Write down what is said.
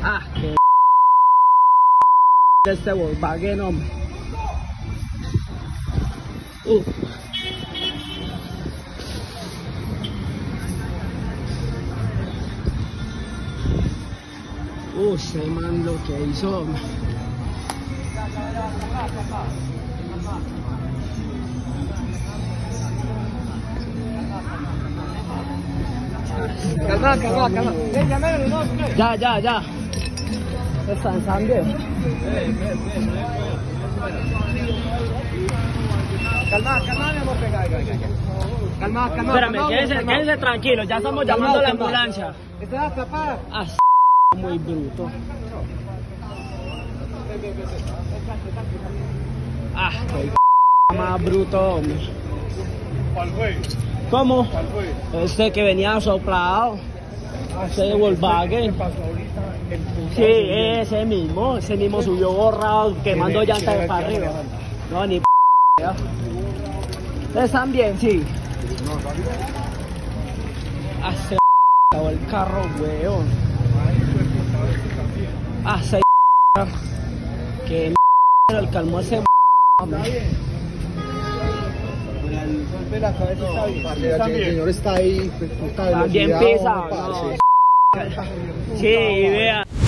Ah, qué este Volkswagen, hombre. Se man lo que hizo, hombre. Calma, calma, calma. Ya. Están sangre. Calma, mi amor, calma. Espérame, quédense tranquilos, ya estamos llamando a la ambulancia. ¿Estás capaz? Ah, muy bruto. Ah, qué más bruto, hombre. ¿Cuál fue? ¿Cómo? ¿Cuál fue? Este que venía soplado. Ese Volkswagen. ¿Qué pasó ahorita? Sí, ese mismo subió borrado, quemando llantas de para arriba. No, ni p***. ¿Ustedes están bien? Sí. Ah, se acabó el carro, weón. Ah, se que el calmó ese La cabeza está bien. El señor está ahí. también pisa. No. Sí, vea.